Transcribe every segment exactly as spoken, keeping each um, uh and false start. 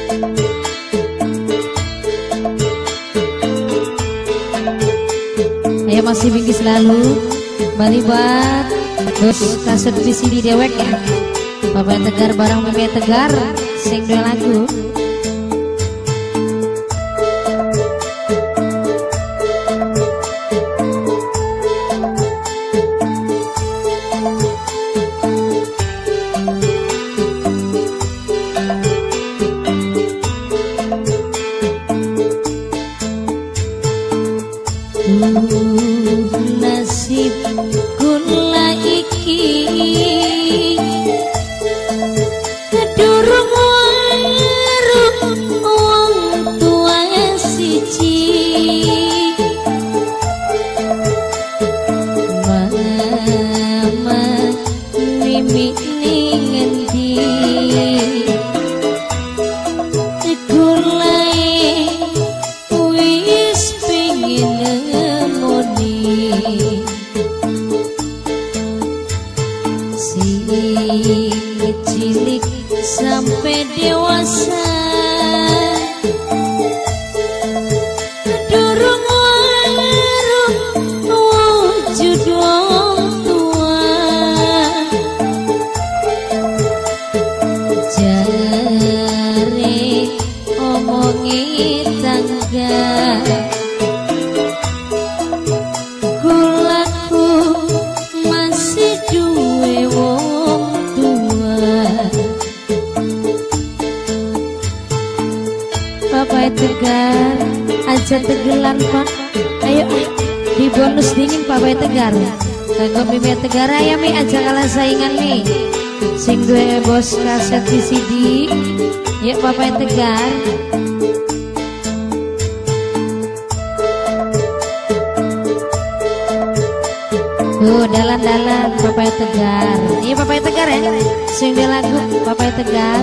Ayo masih bingkis selalu Bali buat bos kaset V C D dewek ya. Bapak Tegar bareng Meme Tegar sing dua lagu. Nasib kula iki durung weruh wong tua siji mama mimi ning endi kula wis pengin si cilik sampai dewasa durung weruh wujud wong tua jare omongi tangga Bapak Tegar aja tegelan Pak. Ayo di bonus dingin Bapak Tegar. Kanggo Meme Tegar ya mi aja kalah saingan mi. Sing duwe bos kaset V C D. Yuk Bapak Tegar. Tuh dalan-dalan Bapak Tegar. Iya Bapak Tegar ya. Sing duwe lagu Bapak Tegar.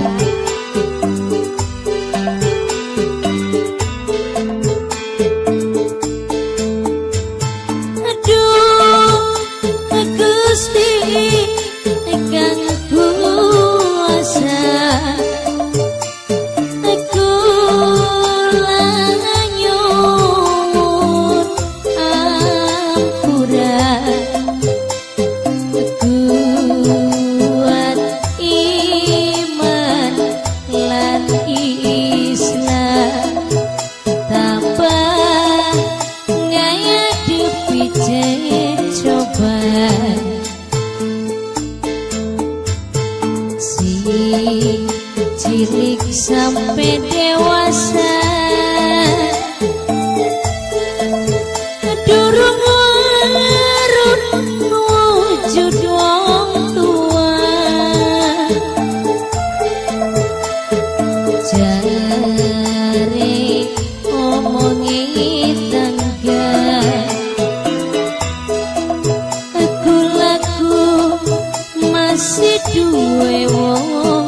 Cilik sampai dewasa durung weruh wujud wong tua jare omongi tangga kulaku masih duwe wong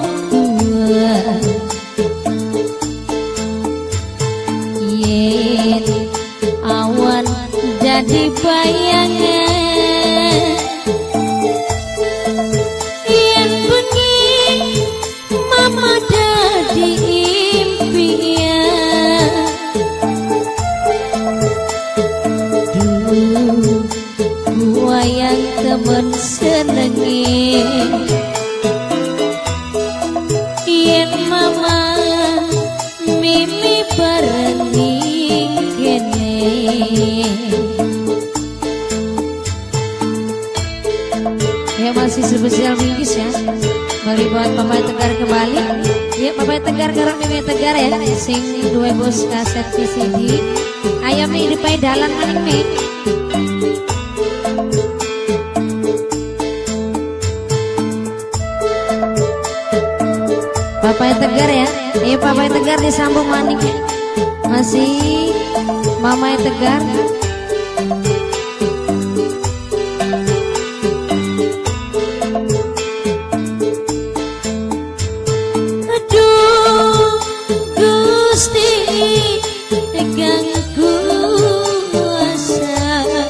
yen awan jadi bayangan yen bengi mama dadi impian dulu gua yang temen senengi yen mama mimi barengi kene ya masih spesial mingis ya. Mari buat Bapak Tegar kembali ya. Bapak Tegar karo Meme Tegar ya sing dua bos kaset V C D. Ayo mi dipai dalan maning mi Bapak Tegar ya. Iya Bapak Tegar disambung maning masih Mama Tegar. Aduh Gusti tegang kuasa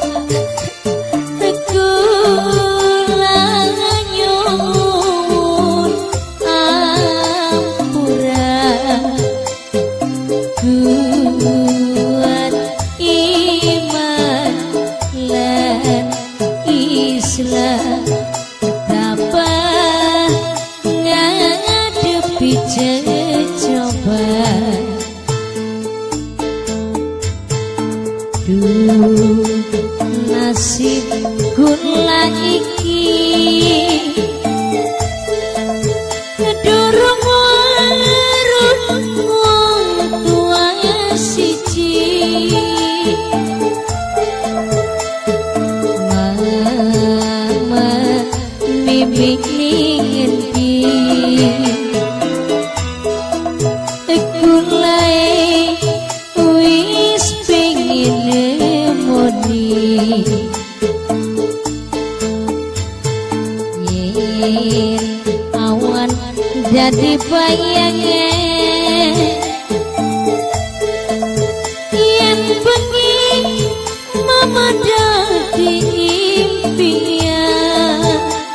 kula nyuwun ampura dibayangke yen bengi mama dadi impian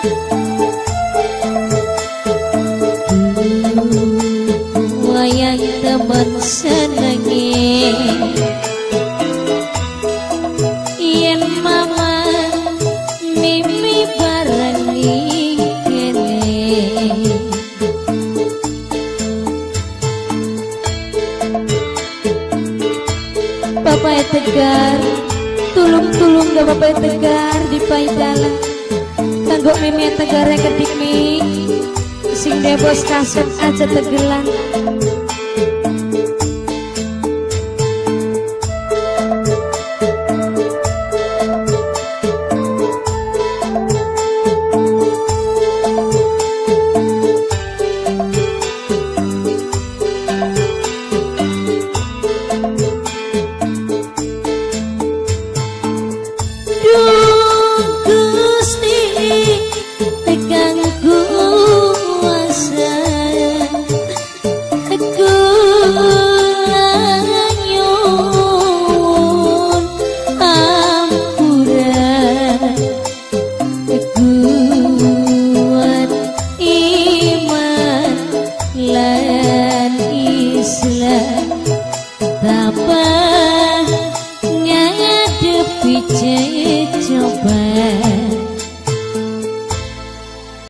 wayang temen senenge yen mama mimi bareng kene Bapak Tegar tulung-tulung gak Bapak Tegar di paidalan kanggo mimi Tegar kedik mi sing debos kaset aja tegelan Islam tak